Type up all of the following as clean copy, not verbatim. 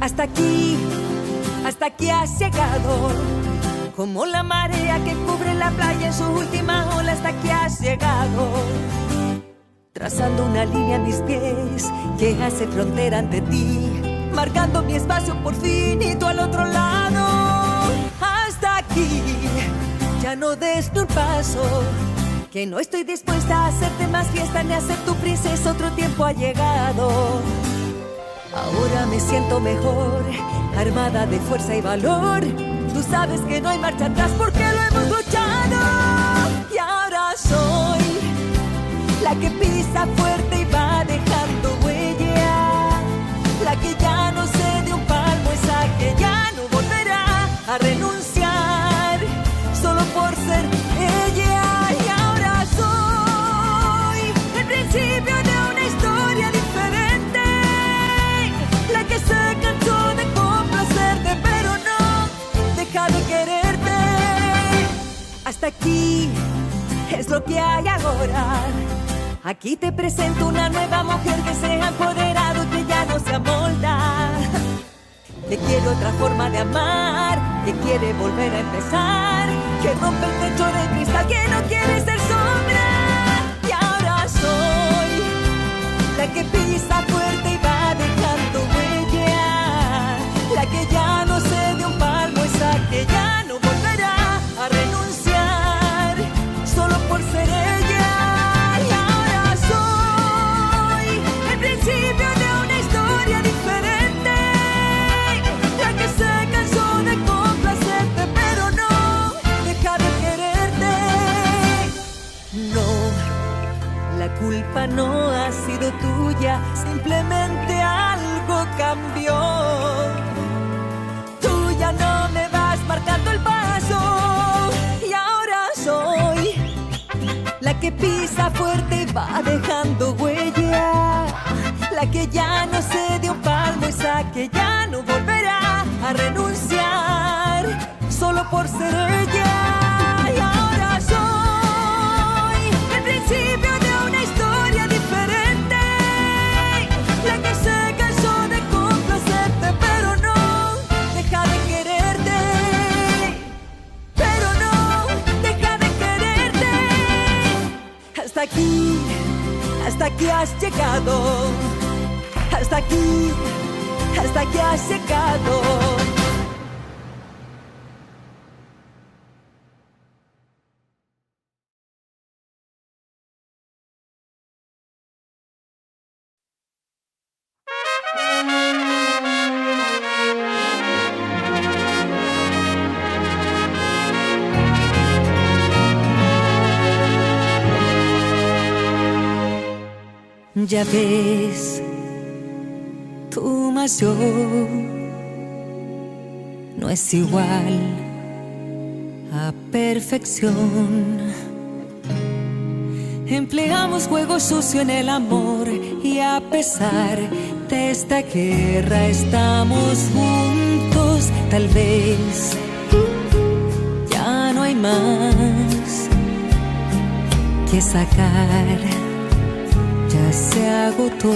hasta aquí has llegado. Como la marea que cubre la playa en su última ola, hasta aquí has llegado. Trazando una línea en mis pies que hace frontera ante ti, marcando mi espacio por fin y tú al otro lado. Hasta aquí, ya no des ni un paso, que no estoy dispuesta a hacerte más fiesta ni a ser tu princesa, otro tiempo ha llegado. Ahora me siento mejor, armada de fuerza y valor. Tú sabes que no hay marcha atrás porque lo hemos luchado. Y ahora soy la que pisa fuerte y va dejando huella, la que ya no cede un palmo, esa que ya no volverá a renunciar solo por ser ella. Y ahora soy el principio de una historia diferente, la que se cansó de complacerte pero no deja de quererte. Hasta aquí es lo que hay ahora. Aquí te presento una nueva mujer que se ha empoderado y que ya no se amolda, que quiere otra forma de amar, que quiere volver a empezar, que rompe el techo de cristal, que no quiere ser sombra. Y ahora soy la que pisa fuerte y va dejando huella, la que ya no cede un palmo, esa que ya no volverá a renunciar solo por ser ella. La culpa no ha sido tuya, simplemente algo cambió. Tú ya no me vas marcando el paso. Y ahora soy la que pisa fuerte y va dejando huella, la que ya no cede un palmo, esa que ya no volverá a renunciar solo por ser ella. Y ahora soy el principio de una historia diferente, la que se cansó de complacerte pero no deja de quererte, pero no deja de quererte. Hasta aquí has llegado, hasta aquí has llegado. Ya ves, tú más yo no es igual a perfección. Empleamos juego sucio en el amor y a pesar de esta guerra estamos juntos. Tal vez ya no hay más que sacar, ya se agotó.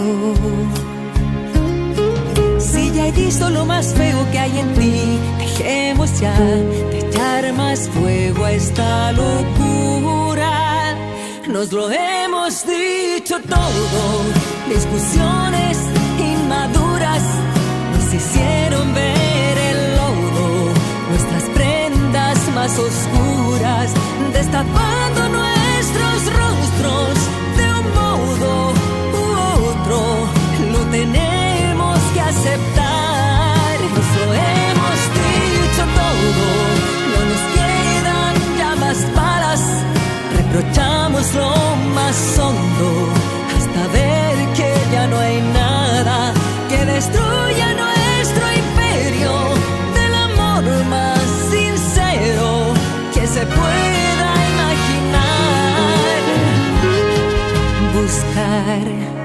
Si ya he visto lo más feo que hay en ti, dejemos ya de echar más fuego a esta locura. Nos lo hemos dicho todo, discusiones inmaduras nos hicieron ver el lodo, nuestras prendas más oscuras, destapando nuestros rostros de un modo u otro. Lo tenemos que aceptar, nos lo hemos dicho todo, no nos quedan ya más balas, reprochamos lo más hondo hasta ver que ya no hay nada que destruya nuestro imperio del amor más sincero que se pueda imaginar. Buscar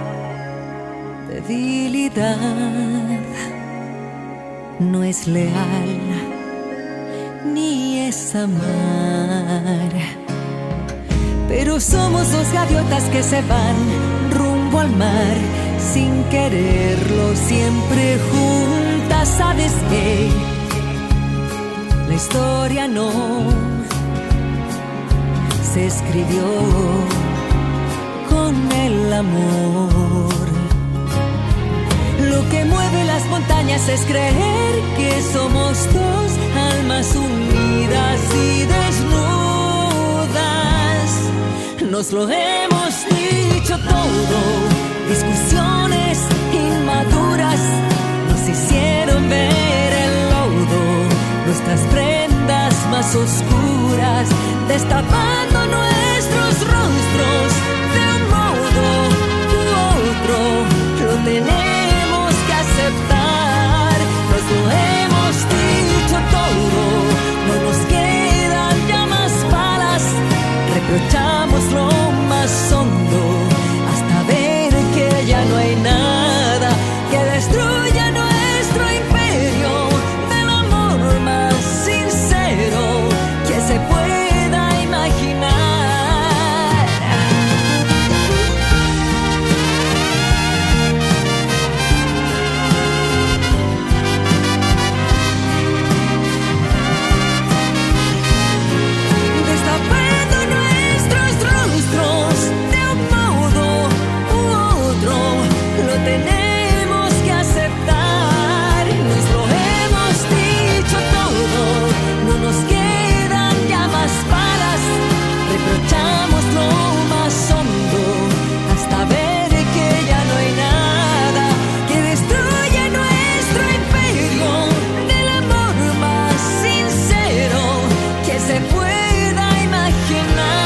debilidad no es leal ni es amar, pero somos dos gaviotas que se van rumbo al mar sin quererlo, siempre juntas sabes que la historia no se escribió con el amor. Lo que mueve las montañas es creer que somos dos almas unidas y desnudas. Nos lo hemos dicho todo, discusiones inmaduras nos hicieron ver el lodo, nuestras prendas más oscuras, destapando nuestros rostros de un modo u otro. Lo tenemos que aceptar, nos lo hemos dicho todo, no nos quedan ya más balas, reprochamos lo más hondo hasta ver que ya no hay nada que destruya nuestro imperio del amor más sincero que se pueda imaginar. Destapando nuestros rostros de un modo u otro, lo tenemos que aceptar, nos lo hemos dicho todo, no nos quedan ya más balas, reprochamos lo más hondo hasta ver que ya no hay nada que destruya nuestro imperio del amor más sincero que se pueda imaginar.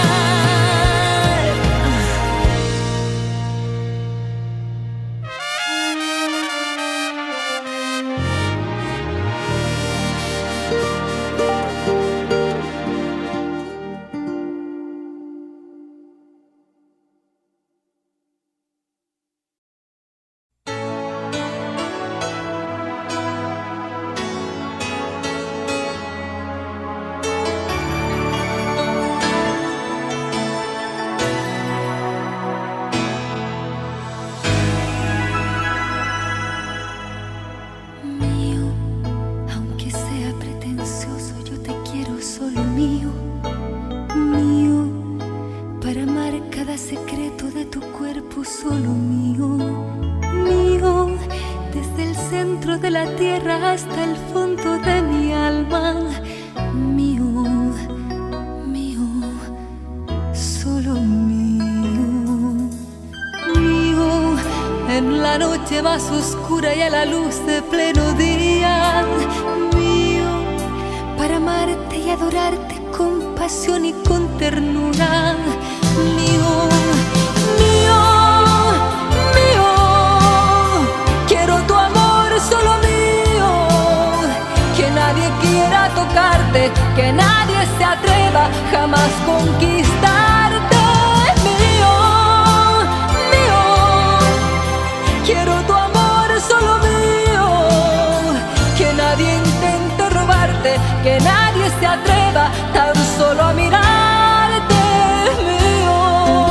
Mío, aunque sea pretencioso, yo te quiero solo mío, mío, para amar cada secreto de tu cuerpo solo mío, mío, desde el centro de la tierra hasta el fondo de mi alma, mío, mío, solo mío, mío, en la noche más oscura y a la luz de pleno día, mío, para amarte y adorarte con pasión y con ternura, mío, mío, mío, quiero tu amor solo mío, que nadie quiera tocarte, que nadie se atreva jamás conquistarte, mío, mío, quiero tu amor solo mío, que nadie intente robarte, que nadie se atreva tan solo a mirarte, mío,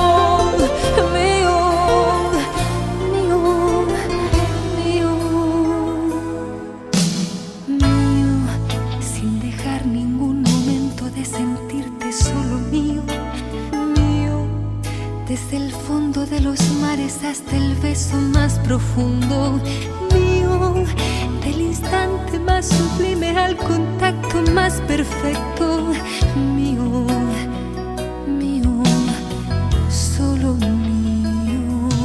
mío, mío, mío, mío, sin dejar ningún momento de sentirte solo mío, mío, desde el fondo de los mares hasta el beso más profundo, mío, del instante más sublime al contacto más perfecto, mío, mío, solo mío,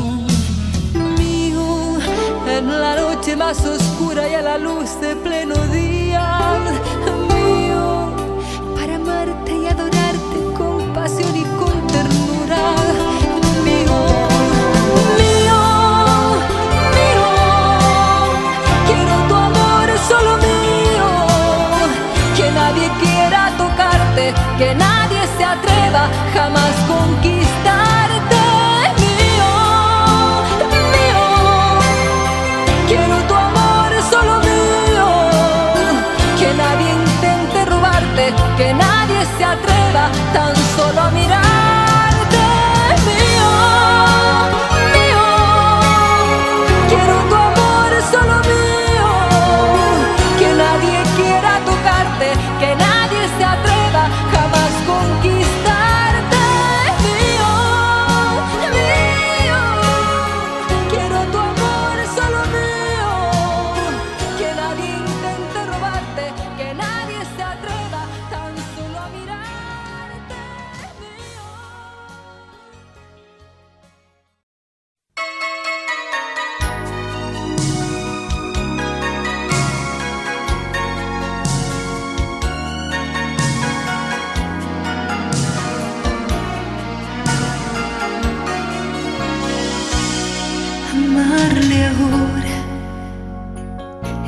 mío, en la noche más oscura y a la luz de pleno día, mío, para amarte y adorarte con pasión y con ternura, mío, mío, mío, quiero tu amor solo mío, que nadie quiera tocarte, que nadie se atreva jamás conquistarte, mío, mío, quiero tu amor solo mío, que nadie intente robarte, que nadie se atreva tan solo a mirarte, mío, mío, quiero tu amor solo mío,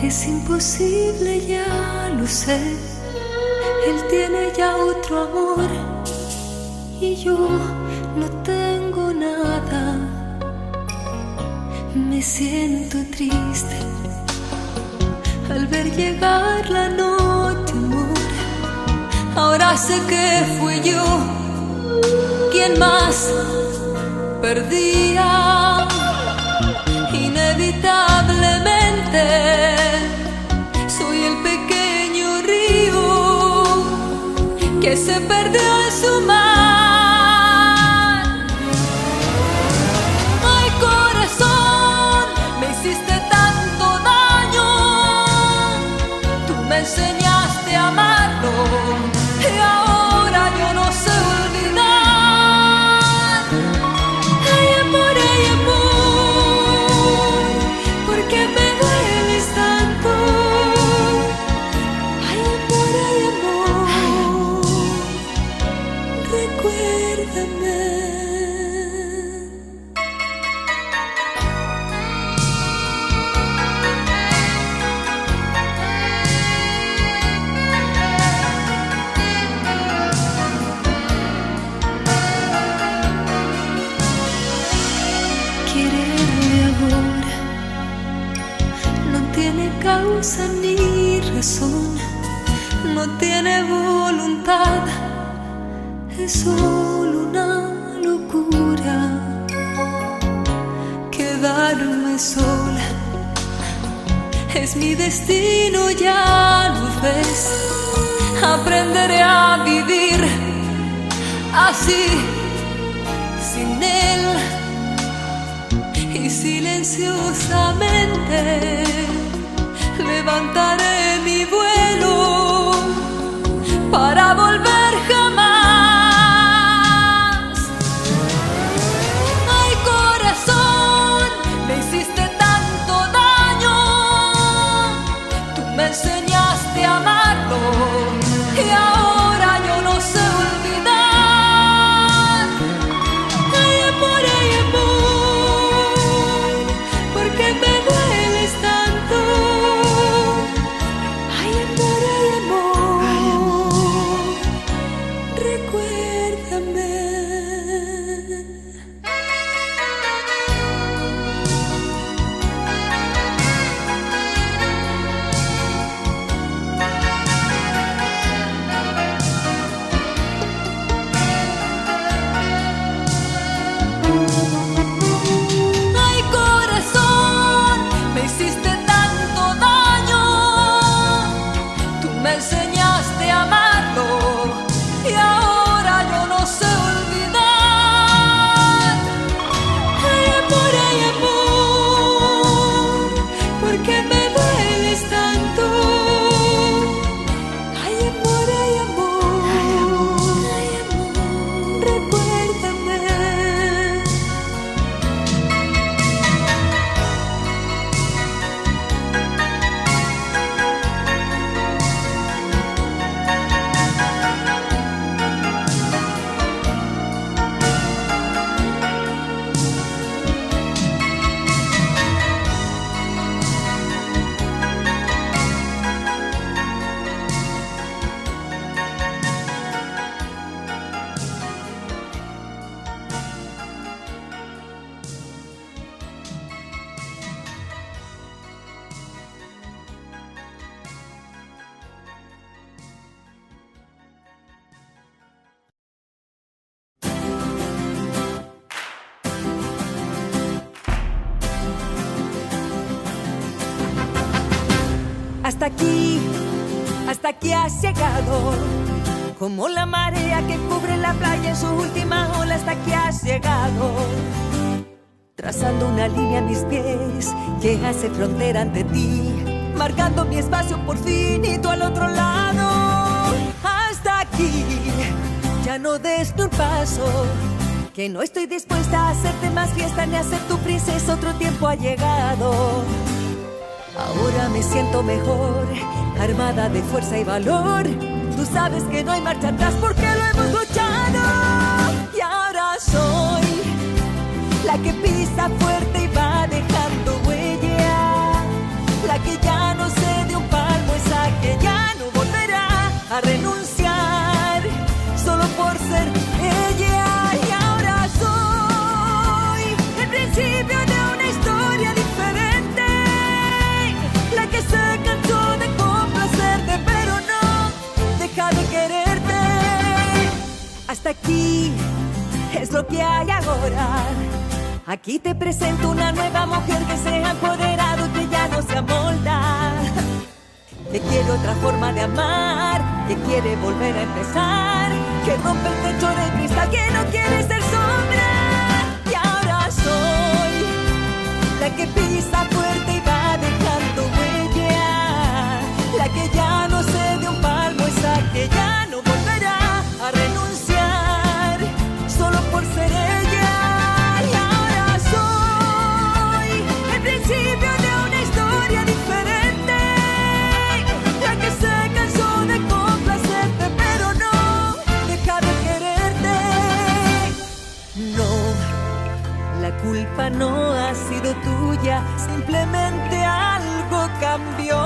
Es imposible, ya lo sé. Él tiene ya otro amor y yo no tengo nada. Me siento triste al ver llegar la noche, amor. Ahora sé que fui yo quien más perdía. Inevitablemente soy el pequeño río que se perdió en su mar. Ay, corazón, me hiciste tanto daño. Tú me enseñaste a amarlo y ahora yo no sé olvidar. Ay, amor, ¿por qué me dueles tanto? Ay, amor, recuérdame. Quererme ahora no tiene causa ni razón, no tiene voluntad, es solo una locura. Quedarme sola es mi destino, ya lo ves. Aprenderé a vivir así, sin él, y silenciosamente levantaré mi vuelo para volver jamás. Ay, corazón, me hiciste tanto daño. Tú me enseñaste a amarlo y ahora yo no sé olvidar. Ay, amor, ¿por qué me dueles tanto? Ay, amor, recuérdame. Ay, corazón, me hiciste tanto daño. Tú me enseñaste a amarlo y ahora yo no sé olvidar. Ay, amor, ¿por qué me dueles tanto? Ay, amor, recuérdame. Hasta aquí has llegado, como la marea que cubre la playa en su última ola. Hasta aquí has llegado, trazando una línea a mis pies que hace frontera ante ti, marcando mi espacio por fin y tú al otro lado. Hasta aquí, ya no des ni un paso, que no estoy dispuesta a hacerte más fiesta ni a ser tu princesa. Otro tiempo ha llegado. Ahora me siento mejor, armada de fuerza y valor. Tú sabes que no hay marcha atrás porque lo hemos luchado. Y ahora soy la que pisa fuerte y va dejando huella, la que ya no se Hasta aquí es lo que hay ahora. Aquí te presento una nueva mujer que se ha empoderado y que ya no se amolda, que quiere otra forma de amar, que quiere volver a empezar, que rompe el techo de cristal, que no quiere ser sombra. Y ahora soy la que pisa fuerte y va dejando huella, la que ya no cede un palmo, esa que ya no volverá a renunciar solo por ser ella. Y ahora soy el principio de una historia diferente, la que se cansó de complacerte pero no deja de quererte. No, la culpa no ha sido tuya, simplemente algo cambió.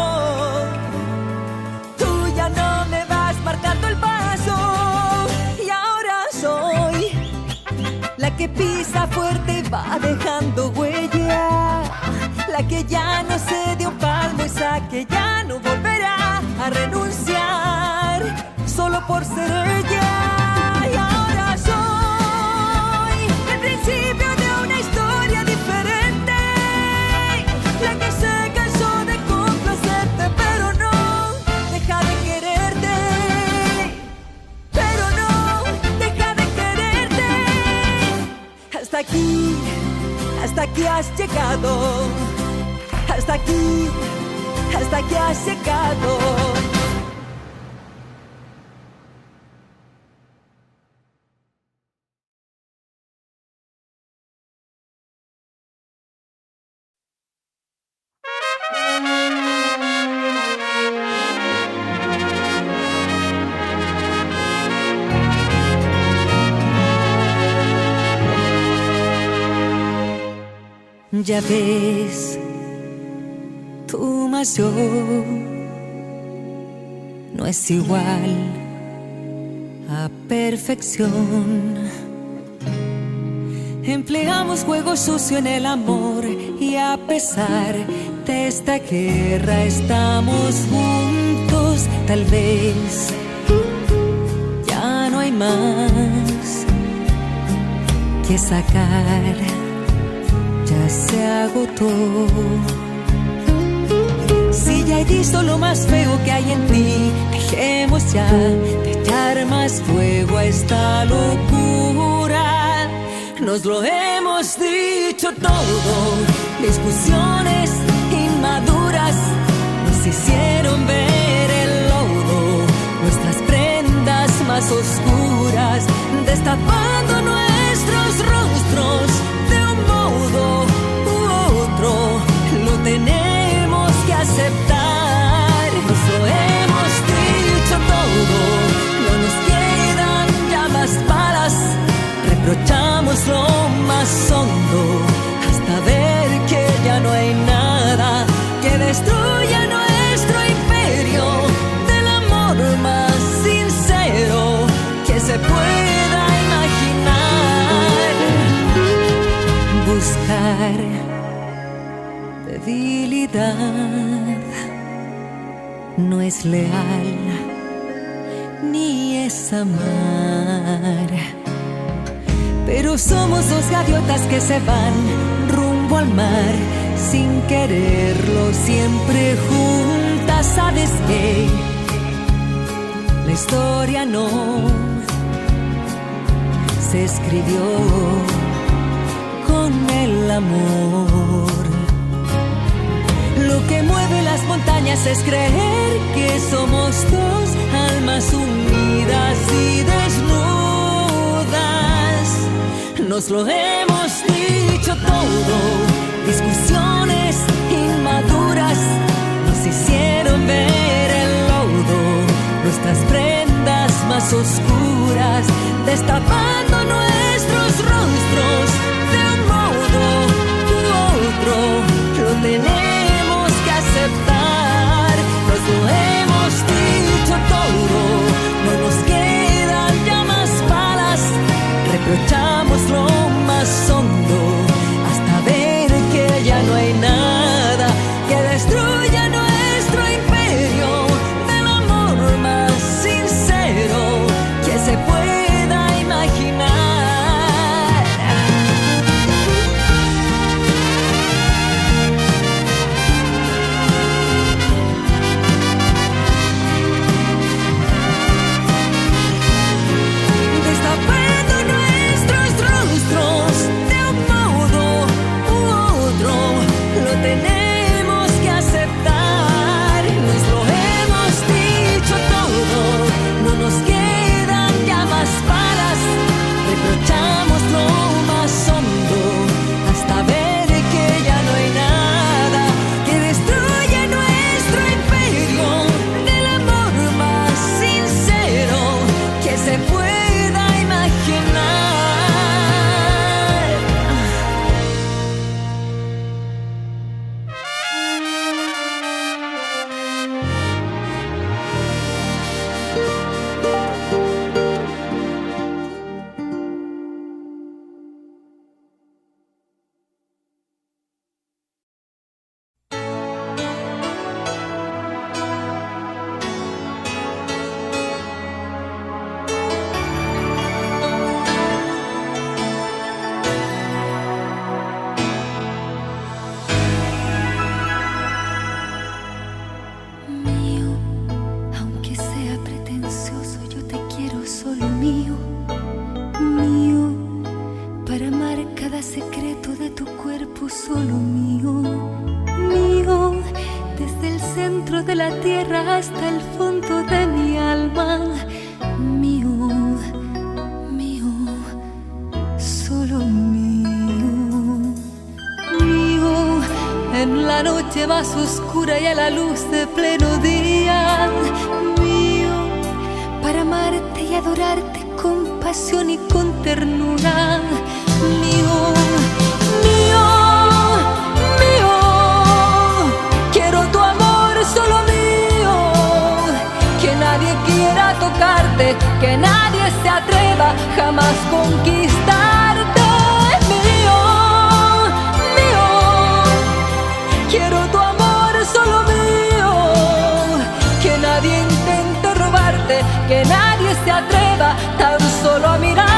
Tú ya no me vas marcando el paso. Y ahora soy la que pisa fuerte y va dejando huella, la que ya no cede un palmo, esa que ya no volverá a renunciar solo por ser ella. Y ahora soy el principio de una historia diferente, la que se cansó de complacerte pero no deja de quererte, pero no deja de quererte. Hasta aquí has llegado, hasta aquí has llegado. Ya ves, tú más yo no es igual a perfección. Empleamos juego sucio en el amor y a pesar de esta guerra estamos juntos. Tal vez ya no hay más que sacar, ya se agotó. Si ya he visto lo más feo que hay en ti, dejemos ya de echar más fuego a esta locura. Nos lo hemos dicho todo, discusiones inmaduras nos hicieron ver el lodo, nuestras prendas más oscuras, destapando nuestros rostros de un modo u otro. Lo tenemos que aceptar, nos lo hemos dicho todo, no nos quedan ya más balas, reprochamos lo más hondo hasta ver que ya no hay nada que destruya nuestro imperio del amor más sincero que se pueda imaginar. Buscar debilidad no es leal ni es amar, pero somos dos gaviotas que se van rumbo al mar sin quererlo, siempre juntas. ¿Sabes qué? La historia no se escribió con el amor. Lo que mueve las montañas es creer que somos dos almas unidas y desnudas. Nos lo hemos dicho todo, discusiones inmaduras nos hicieron ver el lodo, nuestras prendas más oscuras, destapando nuestros rostros de un modo u otro. Lo tenemos que aceptar, nos lo hemos dicho todo, no nos quedan ya más balas, reprochamos lo más hondo hasta ver que ya no hay nada que destruya nuestro imperio del amor más sincero que se pueda imaginar. solo mío, mío, desde el centro de la tierra hasta el fondo de mi alma. Mío, mío, solo mío, mío, en la noche más oscura y a la luz de pleno día. Mío, para amarte y adorarte con pasión y con ternura. Mío, mío, mío, quiero tu amor solo mío. Que nadie quiera tocarte, que nadie se atreva jamás conquistarte. Mío, mío, quiero tu amor solo mío. Que nadie intente robarte, que nadie se atreva tan solo a mirarte.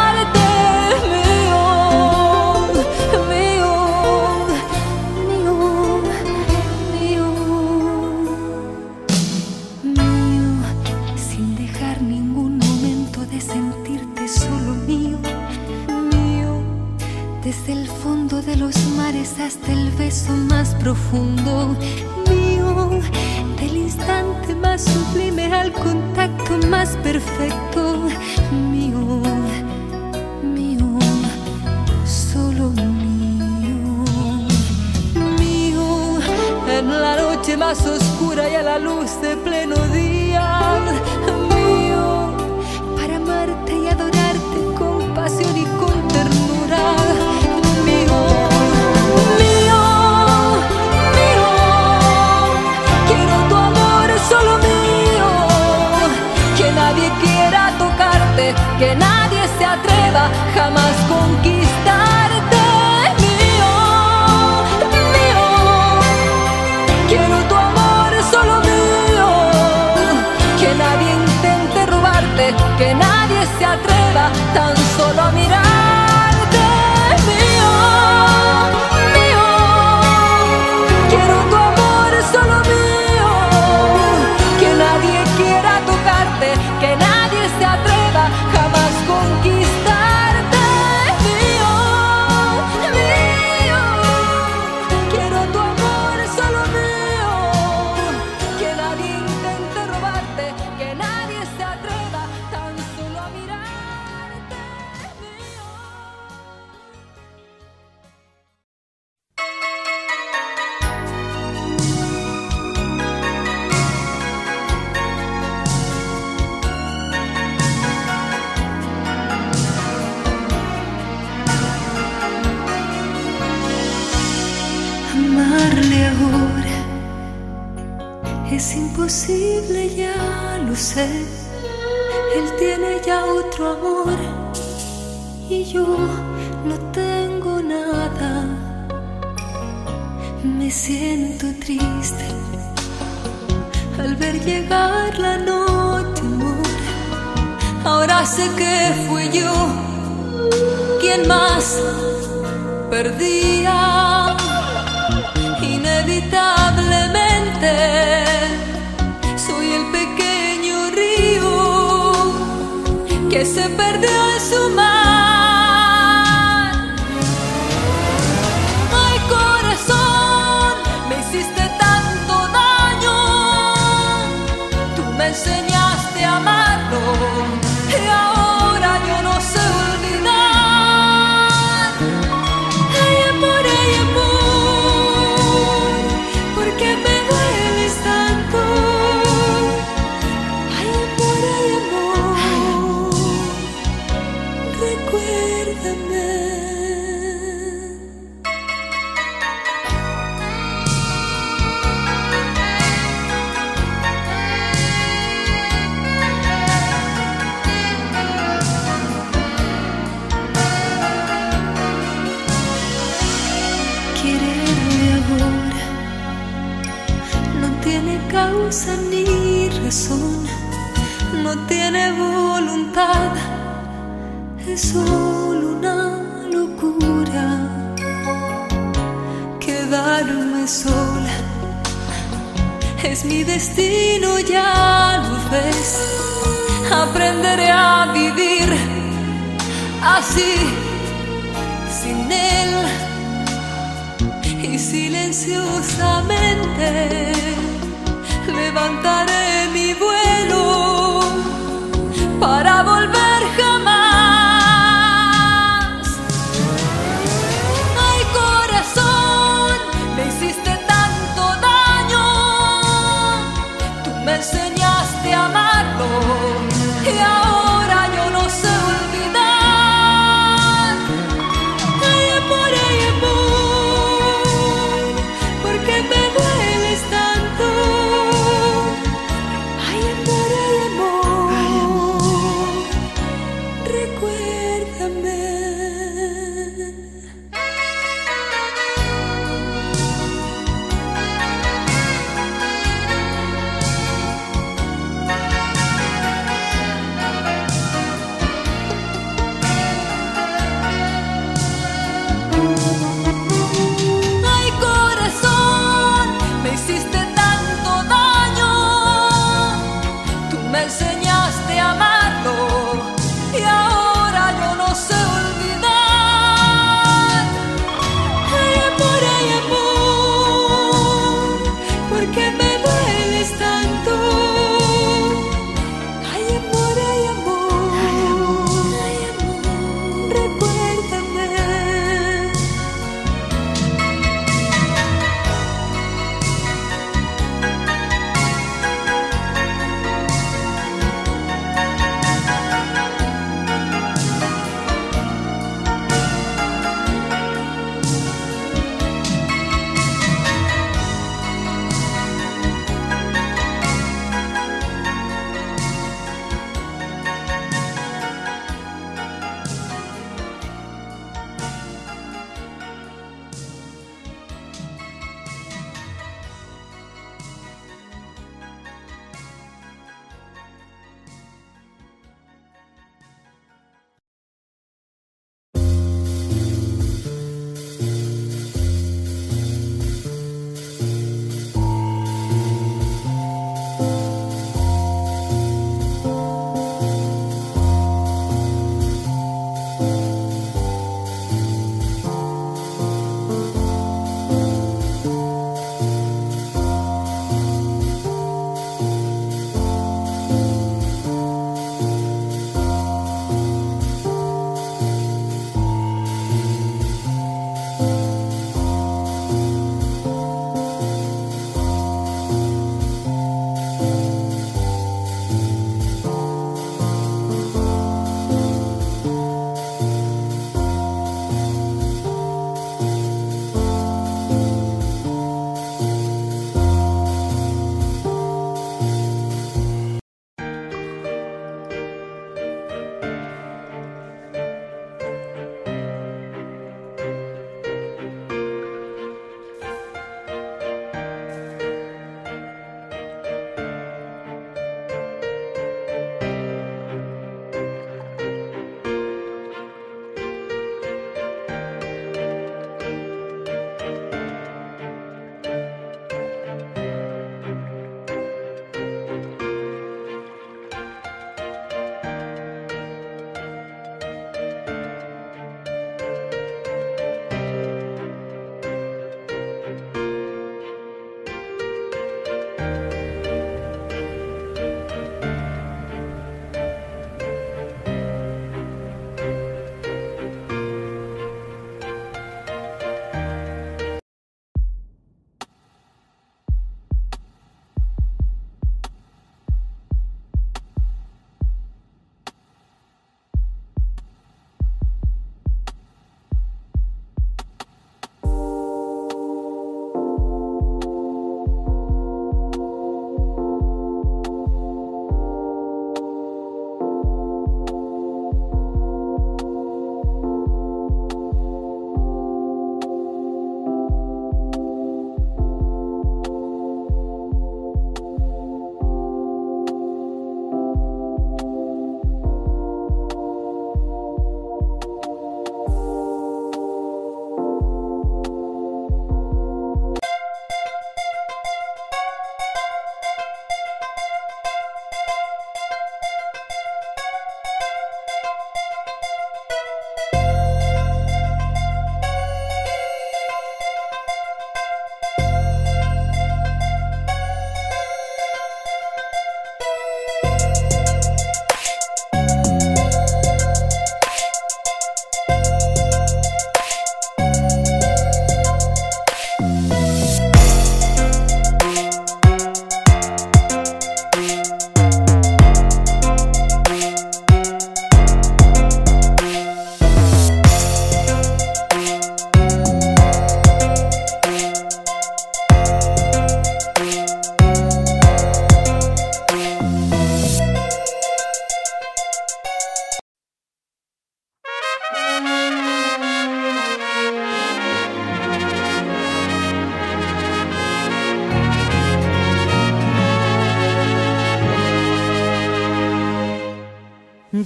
Desde el fondo de los mares hasta el beso más profundo. Mío, del instante más sublime al contacto más perfecto. Mío, mío, solo mío. Mío, en la noche más oscura y a la luz de pleno día. Mío, para amarte y adorarte con pasión y con ternura. Mío, mío, mío, quiero tu amor solo mío. Que nadie quiera tocarte, que nadie se atreva jamás conquistarte. Mío, mío, quiero tu amor solo mío. Que nadie intente robarte, que nadie se atreva tan solo a mirar. Que nadie se atreva jamás conquistarte. Mío, mío, quiero tu amor solo mío. Que nadie intente robarte, que nadie se atreva tan solo a mirarte. Mío. Amarle ahora es imposible, ya lo sé. Él tiene ya otro amor y yo no tengo nada. Me siento triste al ver llegar la noche, amor. Ahora sé que fui yo quien más perdía. Inevitablemente soy el pequeño río que se perdió en su mar. Ay, corazón, me hiciste tanto daño. Tú me enseñaste a amarlo y ahora yo no sé olvidar. Ay, amor, ¿por qué me dueles tanto? Ay, amor, recuérdame. Quererme ahora no tiene causa ni razón, no tiene voluntad, es solo una locura. Quedarme sola es mi destino, ya lo ves. Aprenderé a vivir así, sin él. y silenciosamente levantaré mi vuelo para volver jamás. Ay, corazón, me hiciste tanto daño, tú me enseñaste a amarlo y ahora yo no sé olvidar. Ay, amor, ¿por qué me dueles tanto? Ay, amor, recuérdame. Ay, corazón, me hiciste tanto daño, tú me enseñaste a amarlo y ahora yo no sé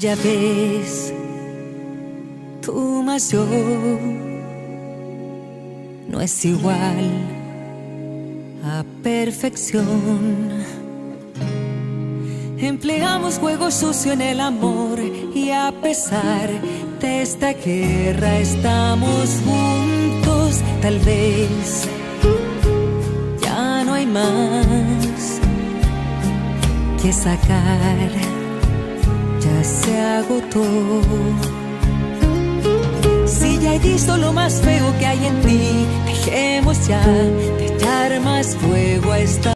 Ya ves, tú más yo no es igual a perfección. Empleamos juego sucio en el amor y a pesar de esta guerra estamos juntos. Tal vez ya no hay más que sacar, ya se agotó. Si ya he visto lo más feo que hay en ti, dejemos ya de echar más fuego a esta